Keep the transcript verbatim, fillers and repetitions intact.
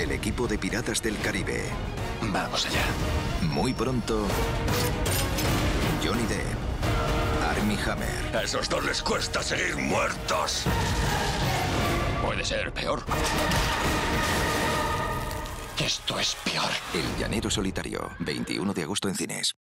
El equipo de Piratas del Caribe. Vamos allá. Muy pronto, Johnny Depp, Armie Hammer. A esos dos les cuesta seguir muertos. Puede ser peor. Esto es peor. El llanero solitario. veintiuno de agosto en cines.